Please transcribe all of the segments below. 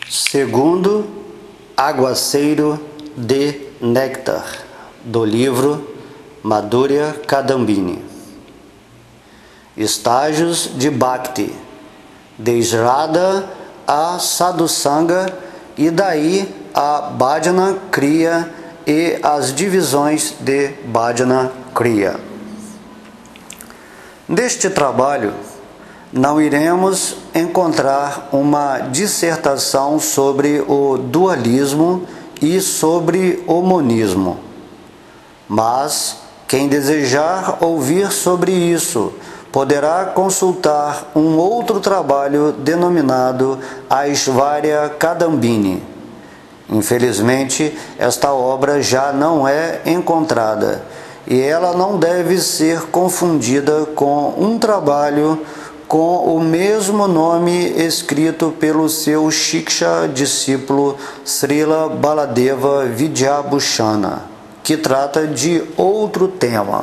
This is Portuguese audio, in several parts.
Segundo Aguaceiro de Néctar, do livro Madhurya Kadambini. Estágios de Bhakti, desde Radha a Sadhusanga e daí a Bhajana Kriya e as divisões de Bhajana Kriya. Neste trabalho, não iremos encontrar uma dissertação sobre o dualismo e sobre o monismo. Mas quem desejar ouvir sobre isso poderá consultar um outro trabalho denominado Aishvarya Kadambini. Infelizmente, esta obra já não é encontrada e ela não deve ser confundida com um trabalho com o mesmo nome escrito pelo seu Shiksha discípulo Srila Baladeva Vidyabhushana, que trata de outro tema.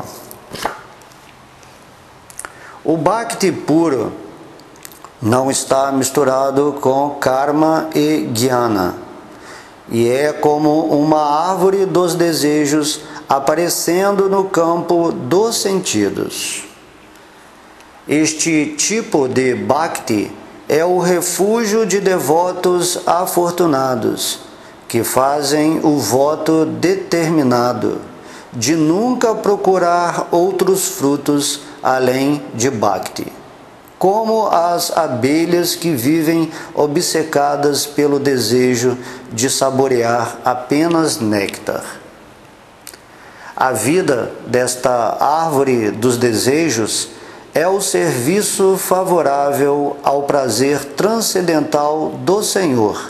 O Bhakti puro não está misturado com Karma e Jnana, e é como uma árvore dos desejos aparecendo no campo dos sentidos. Este tipo de Bhakti é o refúgio de devotos afortunados, que fazem o voto determinado de nunca procurar outros frutos além de Bhakti, como as abelhas que vivem obcecadas pelo desejo de saborear apenas néctar. A vida desta árvore dos desejos é o serviço favorável ao prazer transcendental do Senhor.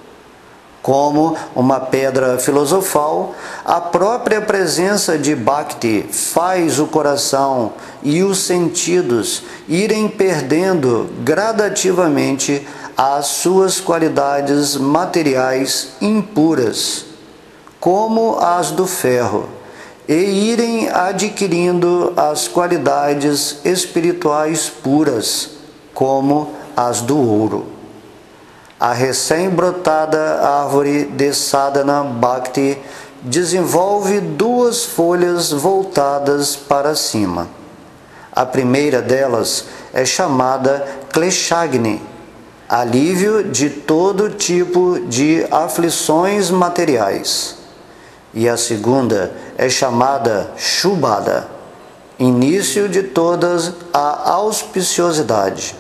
Como uma pedra filosofal, a própria presença de Bhakti faz o coração e os sentidos irem perdendo gradativamente as suas qualidades materiais impuras, como as do ferro, e irem adquirindo as qualidades espirituais puras, como as do ouro. A recém-brotada árvore de Sadhana Bhakti desenvolve duas folhas voltadas para cima. A primeira delas é chamada Kleshagni, alívio de todo tipo de aflições materiais. E a segunda é chamada Shubhada, início de todas a auspiciosidade.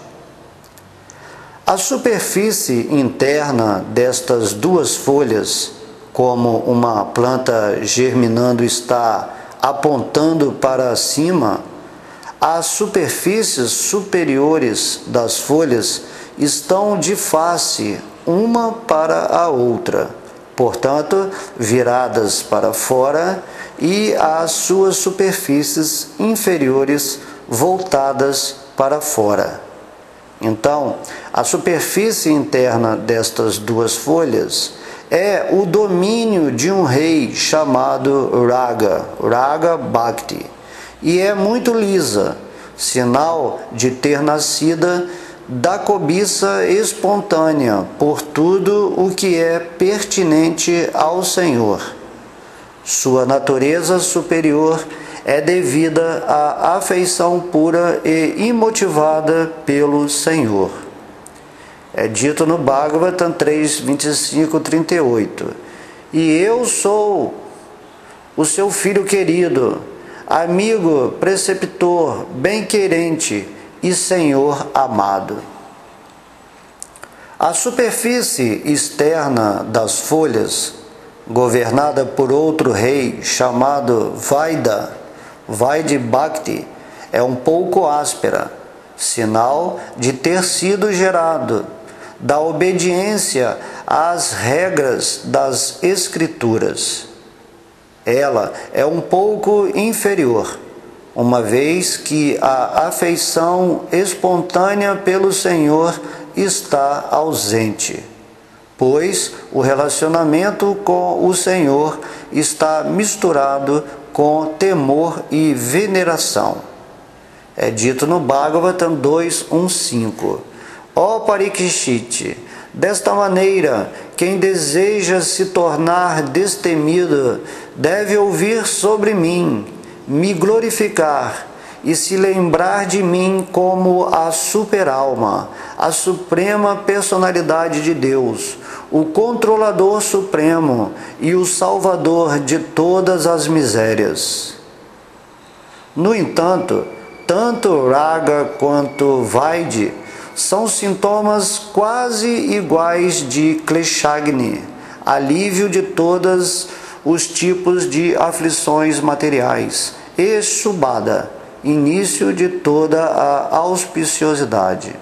A superfície interna destas duas folhas, como uma planta germinando está apontando para cima, as superfícies superiores das folhas estão de face uma para a outra, portanto, viradas para fora, e as suas superfícies inferiores voltadas para fora. Então, a superfície interna destas duas folhas é o domínio de um rei chamado Raga Bhakti, e é muito lisa, sinal de ter nascida da cobiça espontânea por tudo o que é pertinente ao Senhor. Sua natureza superior é devida à afeição pura e imotivada pelo Senhor. É dito no Bhagavatam 3, 25, 38. E eu sou o seu filho querido, amigo, preceptor, bem-querente e Senhor amado. A superfície externa das folhas, governada por outro rei chamado Vaidya Bhakti, é um pouco áspera, sinal de ter sido gerado da obediência às regras das Escrituras. Ela é um pouco inferior, uma vez que a afeição espontânea pelo Senhor está ausente, pois o relacionamento com o Senhor está misturado com temor e veneração. É dito no Bhagavatam 2.1.5. Ó Parikshit, Desta maneira, quem deseja se tornar destemido deve ouvir sobre mim, me glorificar e se lembrar de mim como a superalma, a suprema personalidade de Deus, o controlador supremo e o salvador de todas as misérias. No entanto, tanto Raga quanto Vaidhi são sintomas quase iguais de Kleshagni, alívio de todos os tipos de aflições materiais, e Subhada, início de toda a auspiciosidade.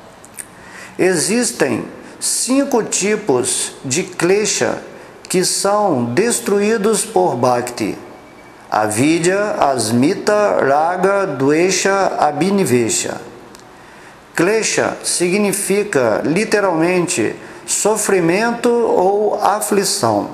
Existem 5 tipos de Klesha que são destruídos por Bhakti: Avidya, Asmita, Raga, Dvesha, Abhinivesha. Klesha significa literalmente sofrimento ou aflição.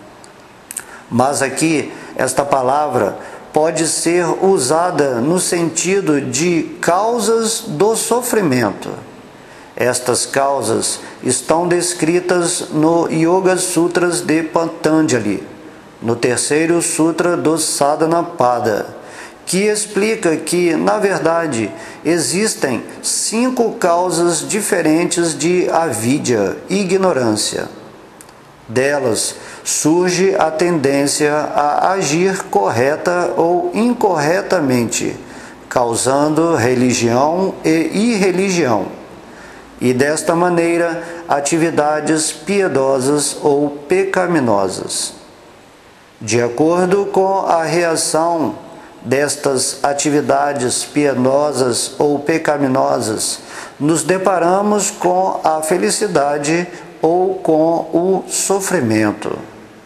Mas aqui, esta palavra pode ser usada no sentido de causas do sofrimento. Estas causas estão descritas no Yoga Sutras de Patanjali, no 3º Sutra do Sadhanapada, que explica que, na verdade, existem 5 causas diferentes de avidya, ignorância. Delas surge a tendência a agir correta ou incorretamente, causando religião e irreligião, e desta maneira atividades piedosas ou pecaminosas. De acordo com a reação destas atividades piedosas ou pecaminosas, nos deparamos com a felicidade ou com o sofrimento.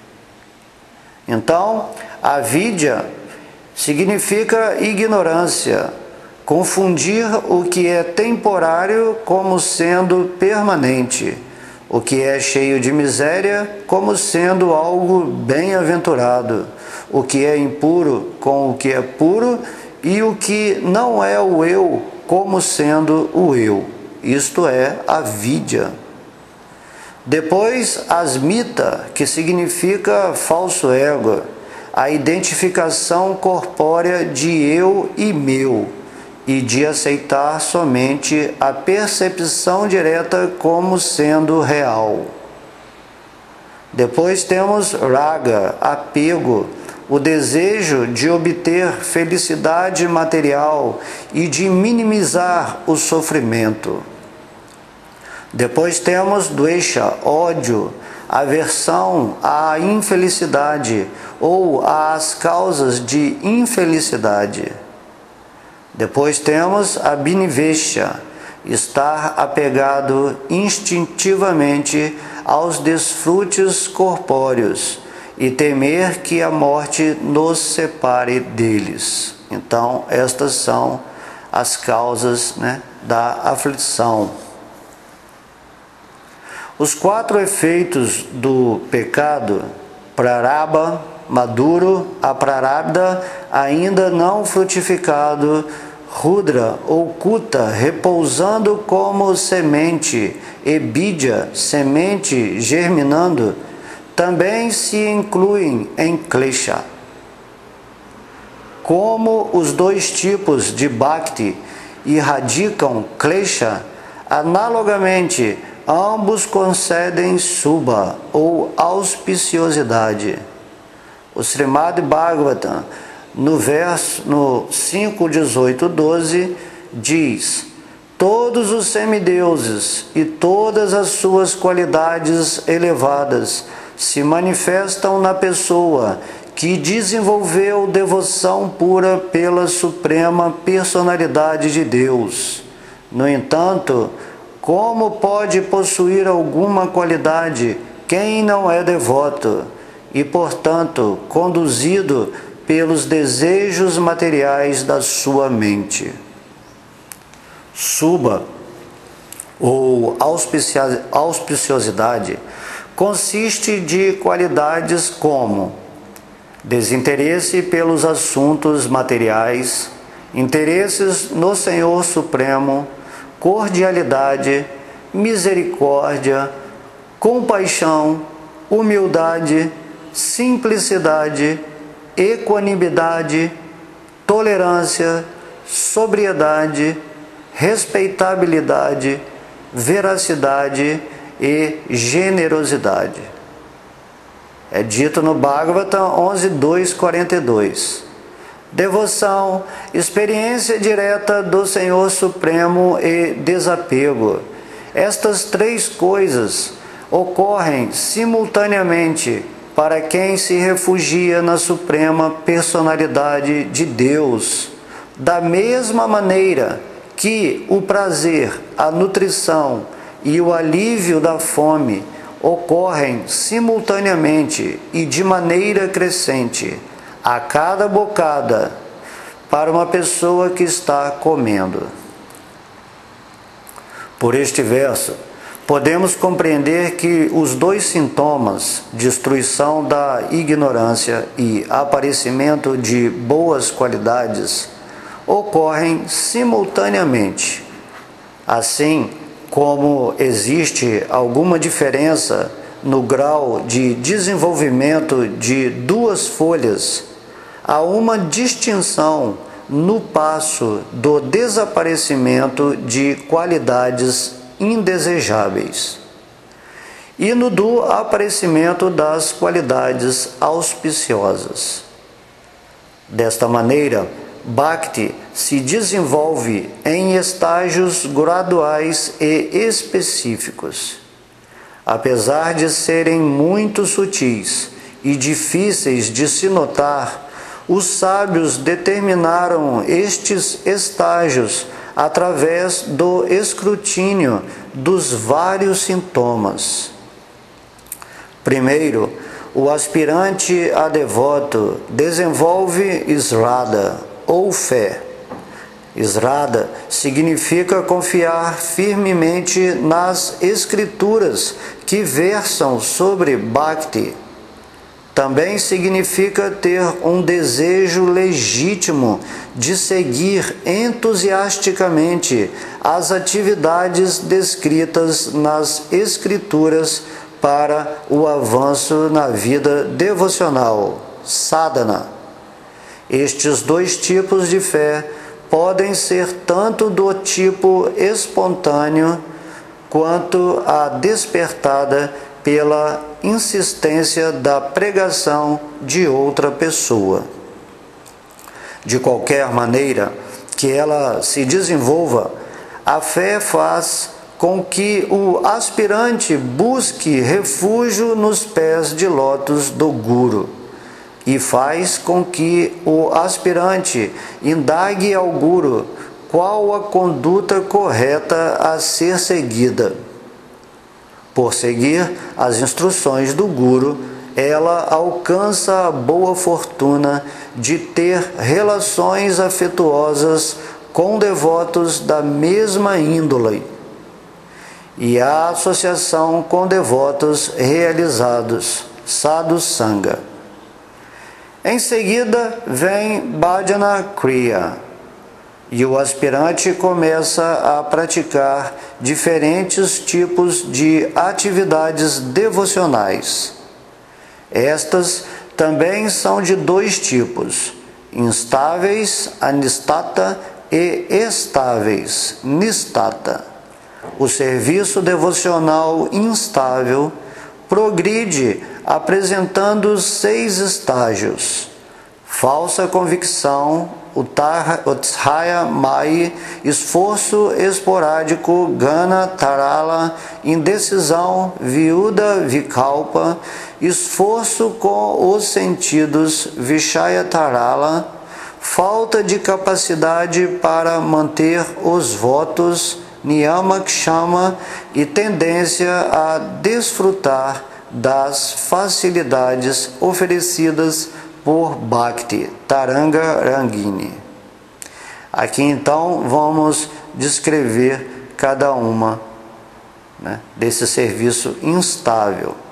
Então, avidya significa ignorância, confundir o que é temporário como sendo permanente, o que é cheio de miséria como sendo algo bem-aventurado, o que é impuro com o que é puro e o que não é o eu como sendo o eu. Isto é avidya. Depois, asmita, que significa falso ego, a identificação corpórea de eu e meu, e de aceitar somente a percepção direta como sendo real. Depois temos raga, apego, o desejo de obter felicidade material e de minimizar o sofrimento. Depois temos dvesha, ódio, aversão à infelicidade ou às causas de infelicidade. Depois temos abhinivesha, estar apegado instintivamente aos desfrutes corpóreos e temer que a morte nos separe deles. Então, estas são as causas, da aflição. Os 4 efeitos do pecado, prarabha, maduro, aprarabdha, ainda não frutificado, rudra, oculta, repousando como semente, e bidya, semente germinando, também se incluem em klesha. Como os 2 tipos de bhakti irradicam klesha, analogamente, ambos concedem subha, ou auspiciosidade. O Srimad Bhagavatam, no 5.18.12, diz: todos os semideuses e todas as suas qualidades elevadas se manifestam na pessoa que desenvolveu devoção pura pela suprema personalidade de Deus. No entanto, como pode possuir alguma qualidade quem não é devoto e, portanto, conduzido pelos desejos materiais da sua mente? Subha, ou auspiciosidade, consiste de qualidades como desinteresse pelos assuntos materiais, interesses no Senhor Supremo, cordialidade, misericórdia, compaixão, humildade, simplicidade, equanimidade, tolerância, sobriedade, respeitabilidade, veracidade e generosidade. É dito no Bhagavatam 11.2.42. Devoção, experiência direta do Senhor Supremo e desapego. Estas três coisas ocorrem simultaneamente para quem se refugia na Suprema Personalidade de Deus, da mesma maneira que o prazer, a nutrição e o alívio da fome ocorrem simultaneamente e de maneira crescente a cada bocada para uma pessoa que está comendo. Por este verso, podemos compreender que os dois sintomas, destruição da ignorância e aparecimento de boas qualidades, ocorrem simultaneamente. Assim como existe alguma diferença no grau de desenvolvimento de duas folhas, há uma distinção no passo do desaparecimento de qualidades indesejáveis e no do aparecimento das qualidades auspiciosas. Desta maneira, Bhakti se desenvolve em estágios graduais e específicos. Apesar de serem muito sutis e difíceis de se notar, os sábios determinaram estes estágios através do escrutínio dos vários sintomas. Primeiro, o aspirante a devoto desenvolve Sraddha, ou fé. Sraddha significa confiar firmemente nas escrituras que versam sobre Bhakti. Também significa ter um desejo legítimo de seguir entusiasticamente as atividades descritas nas escrituras para o avanço na vida devocional, sadhana. Estes dois tipos de fé podem ser tanto do tipo espontâneo quanto a despertada pela insistência da pregação de outra pessoa. De qualquer maneira que ela se desenvolva, a fé faz com que o aspirante busque refúgio nos pés de lótus do Guru e faz com que o aspirante indague ao Guru qual a conduta correta a ser seguida. Por seguir as instruções do Guru, ela alcança a boa fortuna de ter relações afetuosas com devotos da mesma índole e a associação com devotos realizados, sadhu sangha. Em seguida vem Bhajana Kriya, e o aspirante começa a praticar diferentes tipos de atividades devocionais. Estas também são de dois tipos: instáveis, anistata, e estáveis, nistata. O serviço devocional instável progride apresentando 6 estágios: falsa convicção, Utthaya Mai, esforço esporádico, Gana Tarala, indecisão, Viuda Vikalpa, esforço com os sentidos, Vishaya Tarala, falta de capacidade para manter os votos, Niyamakshama, e tendência a desfrutar das facilidades oferecidas por Bhakti, Taranga Rangini. Aqui então vamos descrever cada uma, desse serviço instável.